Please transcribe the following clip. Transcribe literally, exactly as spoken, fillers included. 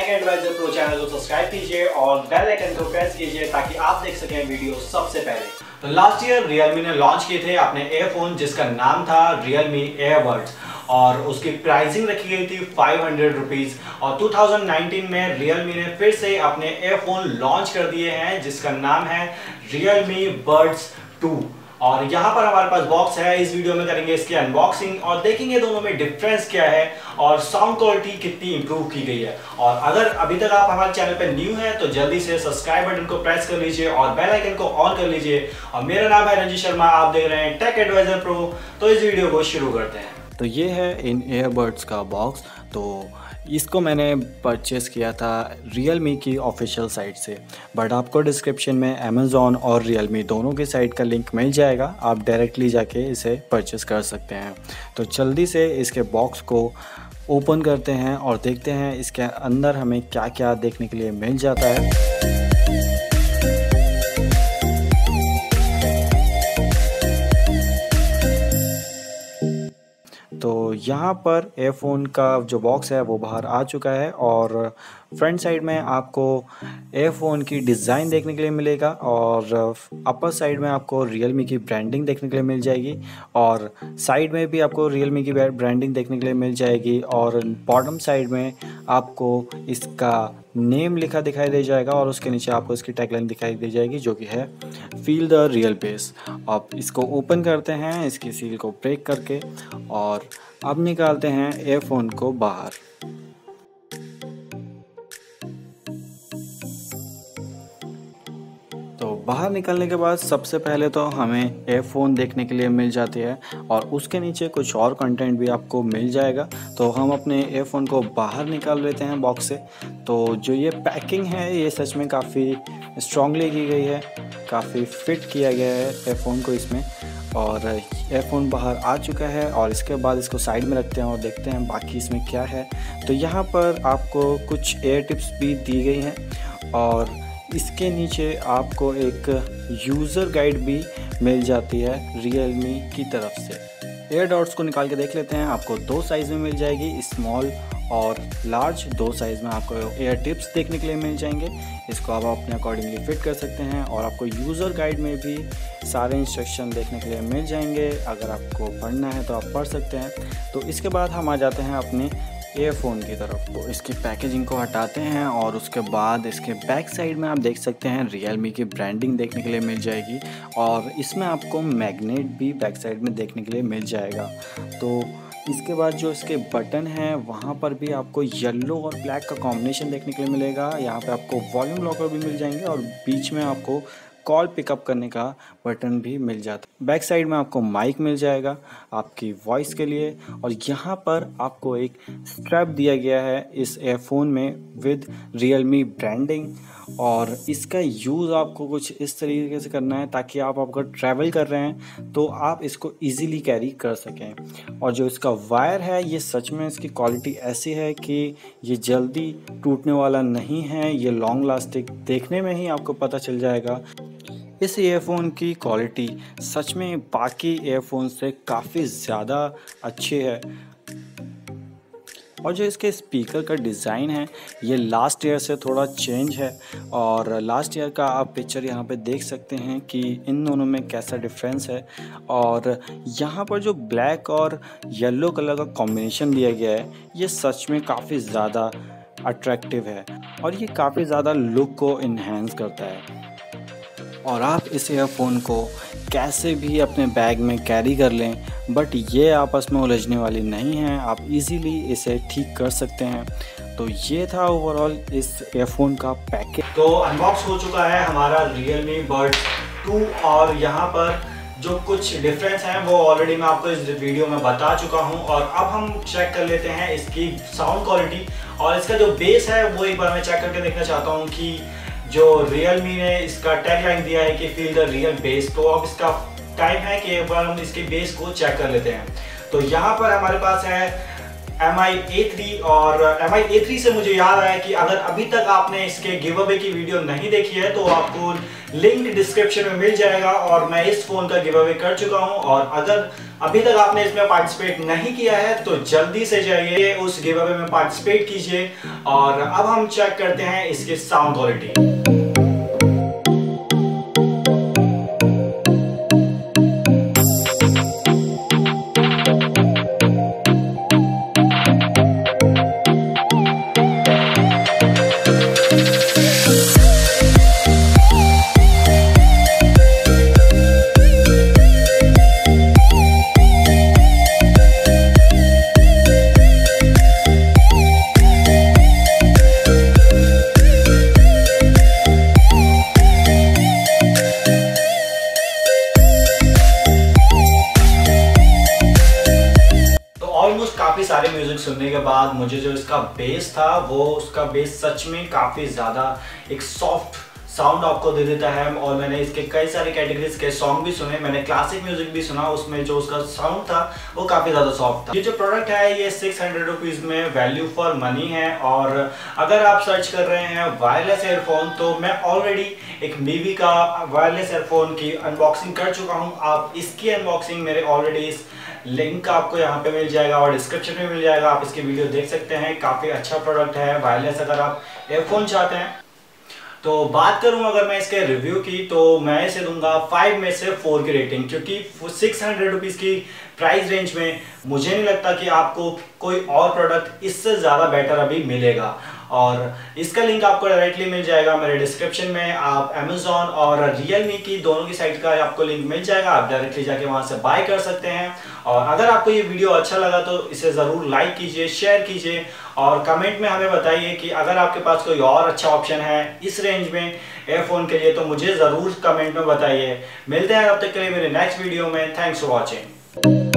Take adviser pro channel को subscribe कीजिए और बेल आइकन को प्रेस कीजिए ताकि आप देख सकें वीडियो सबसे पहले। तो लास्ट ईयर Realme ने लॉन्च किए थे अपने एयरफोन जिसका नाम था Realme Buds और उसकी प्राइसिंग रखी गई थी फाइव हंड्रेड रुपीज और टू थाउजेंड नाइनटीन में Realme ने फिर से अपने एयरफोन लॉन्च कर दिए हैं जिसका नाम है Realme Buds टू। और यहाँ पर हमारे पास बॉक्स है। इस वीडियो में करेंगे इसकी अनबॉक्सिंग और देखेंगे दोनों में डिफरेंस क्या है और साउंड क्वालिटी कितनी इंप्रूव की गई है। और अगर अभी तक आप हमारे चैनल पर न्यू हैं तो जल्दी से सब्सक्राइब बटन को प्रेस कर लीजिए और बेल आइकन को ऑन कर लीजिए। और मेरा नाम है रंजीत शर्मा, आप देख रहे हैं टेक एडवाइजर प्रो। तो इस वीडियो को शुरू करते हैं। तो ये है इन ईयरबड्स का बॉक्स। तो इसको मैंने परचेज़ किया था Realme की ऑफिशियल साइट से, बट आपको डिस्क्रिप्शन में Amazon और Realme दोनों की साइट का लिंक मिल जाएगा, आप डायरेक्टली जाके इसे परचेज़ कर सकते हैं। तो जल्दी से इसके बॉक्स को ओपन करते हैं और देखते हैं इसके अंदर हमें क्या क्या देखने के लिए मिल जाता है। तो यहाँ पर एयरफोन का जो बॉक्स है वो बाहर आ चुका है और फ्रंट साइड में आपको एयरफोन की डिज़ाइन देखने के लिए मिलेगा और अपर साइड में आपको Realme की ब्रांडिंग देखने के लिए मिल जाएगी और साइड में भी आपको Realme की ब्रांडिंग देखने के लिए मिल जाएगी और बॉटम साइड में आपको इसका नेम लिखा दिखाई दे जाएगा और उसके नीचे आपको इसकी टैगलाइन दिखाई दे जाएगी जो कि है फील द रियल बेस। आप इसको ओपन करते हैं इसकी सील को ब्रेक करके और अब निकालते हैं एयरफोन को बाहर। तो बाहर निकलने के बाद सबसे पहले तो हमें एयरफोन देखने के लिए मिल जाती है और उसके नीचे कुछ और कंटेंट भी आपको मिल जाएगा। तो हम अपने एयरफोन को बाहर निकाल लेते हैं बॉक्स से। तो जो ये पैकिंग है ये सच में काफ़ी स्ट्रांगली की गई है, काफ़ी फिट किया गया है एयरफोन को इसमें। और एयरफोन बाहर आ चुका है और इसके बाद इसको साइड में रखते हैं और देखते हैं बाकी इसमें क्या है। तो यहाँ पर आपको कुछ एयर टिप्स भी दी गई हैं और इसके नीचे आपको एक यूज़र गाइड भी मिल जाती है Realme की तरफ से। एयर डॉट्स को निकाल के देख लेते हैं। आपको दो साइज़ में मिल जाएगी, स्मॉल और लार्ज। दो साइज़ में आपको एयर टिप्स देखने के लिए मिल जाएंगे। इसको आप अपने अकॉर्डिंगली फिट कर सकते हैं और आपको यूज़र गाइड में भी सारे इंस्ट्रक्शन देखने के लिए मिल जाएंगे। अगर आपको पढ़ना है तो आप पढ़ सकते हैं। तो इसके बाद हम आ जाते हैं अपने एयरफोन की तरफ। तो इसकी पैकेजिंग को हटाते हैं और उसके बाद इसके बैक साइड में आप देख सकते हैं Realme की ब्रांडिंग देखने के लिए मिल जाएगी और इसमें आपको मैग्नेट भी बैक साइड में देखने के लिए मिल जाएगा। तो इसके बाद जो इसके बटन हैं वहाँ पर भी आपको येलो और ब्लैक का कॉम्बिनेशन देखने के लिए मिलेगा। यहाँ पे आपको वॉल्यूम लॉकर भी मिल जाएंगे और बीच में आपको कॉल पिकअप करने का बटन भी मिल जाता है। बैक साइड में आपको माइक मिल जाएगा आपकी वॉइस के लिए और यहाँ पर आपको एक स्ट्रैप दिया गया है इस एयरफोन में विद Realme ब्रांडिंग। और इसका यूज़ आपको कुछ इस तरीके से करना है ताकि आप अगर ट्रैवल कर रहे हैं तो आप इसको इजीली कैरी कर सकें। और जो इसका वायर है ये सच में इसकी क्वालिटी ऐसी है कि ये जल्दी टूटने वाला नहीं है, ये लॉन्ग लास्टिंग देखने में ही आपको पता चल जाएगा। इस ईयरफोन की क्वालिटी सच में बाकी ईयरफोन से काफ़ी ज़्यादा अच्छी है। और जो इसके स्पीकर का डिज़ाइन है ये लास्ट ईयर से थोड़ा चेंज है और लास्ट ईयर का आप पिक्चर यहाँ पे देख सकते हैं कि इन दोनों में कैसा डिफरेंस है। और यहाँ पर जो ब्लैक और येलो कलर का कॉम्बिनेशन दिया गया है ये सच में काफ़ी ज़्यादा अट्रैक्टिव है और ये काफ़ी ज़्यादा लुक को इन्हेंस करता है। और आप इस ईयरफोन को कैसे भी अपने बैग में कैरी कर लें, बट ये आपस में उलझने वाली नहीं है, आप इजीली इसे ठीक कर सकते हैं। तो ये था ओवरऑल इस ईयरफोन का पैकेज। तो अनबॉक्स हो चुका है हमारा Realme Buds टू और यहाँ पर जो कुछ डिफरेंस हैं वो ऑलरेडी मैं आपको इस वीडियो में बता चुका हूँ। और अब हम चेक कर लेते हैं इसकी साउंड क्वालिटी और इसका जो बेस है वो एक बार मैं चेक करके देखना चाहता हूँ कि जो Realme ने इसका टैगलाइन दिया है कि फील द रियल बेस। तो अब इसका टाइम है कि एक बार हम इसके बेस को चेक कर लेते हैं। तो यहाँ पर हमारे पास है एम आई ए थ्री और एम आई ए थ्री से मुझे याद आया कि अगर अभी तक आपने इसके गिव अवे की वीडियो नहीं देखी है तो आपको लिंक डिस्क्रिप्शन में मिल जाएगा और मैं इस फ़ोन का गिव अवे कर चुका हूँ। और अगर अभी तक आपने इसमें पार्टिसिपेट नहीं किया है तो जल्दी से जाइए उस गिव अवे में पार्टिसिपेट कीजिए। और अब हम चेक करते हैं इसकी साउंड क्वालिटी। ऑलमोस्ट काफी सारे म्यूजिक सुनने के बाद मुझे जो इसका बेस था वो उसका बेस सच में काफी ज्यादा एक सॉफ्ट साउंड आपको दे देता है। और मैंने इसके कई सारे कैटेगरीज के सॉन्ग भी सुने, मैंने क्लासिक म्यूजिक भी सुना, उसमें जो उसका साउंड था वो काफी ज्यादा सॉफ्ट था। ये जो प्रोडक्ट है ये सिक्स हंड्रेड रुपीज में वैल्यू फॉर मनी है। और अगर आप सर्च कर रहे हैं वायरलेस एयरफोन तो मैं ऑलरेडी एक मीवी का वायरलेस एयरफोन की अनबॉक्सिंग कर चुका हूँ। आप इसकी अनबॉक्सिंग मेरे ऑलरेडी इस लिंक आपको यहाँ पे मिल जाएगा और डिस्क्रिप्शन में मिल जाएगा, आप इसकी वीडियो देख सकते हैं। काफ़ी अच्छा प्रोडक्ट है वायरलेस अगर आप एयरफोन चाहते हैं। तो बात करूं अगर मैं इसके रिव्यू की तो मैं इसे दूंगा फाइव में से फोर की रेटिंग, क्योंकि सिक्स हंड्रेड रुपीज़ की प्राइस रेंज में मुझे नहीं लगता कि आपको कोई और प्रोडक्ट इससे ज़्यादा बेटर अभी मिलेगा। और इसका लिंक आपको डायरेक्टली मिल जाएगा मेरे डिस्क्रिप्शन में। आप अमेजॉन और रियलमी की दोनों की साइट का आपको लिंक मिल जाएगा, आप डायरेक्टली जाके वहां से बाय कर सकते हैं। और अगर आपको ये वीडियो अच्छा लगा तो इसे ज़रूर लाइक कीजिए, शेयर कीजिए और कमेंट में हमें बताइए कि अगर आपके पास कोई और अच्छा ऑप्शन है इस रेंज में एयरफोन के लिए तो मुझे ज़रूर कमेंट में बताइए। मिलते हैं तब तक के लिए मेरे नेक्स्ट वीडियो में। Thanks for watching.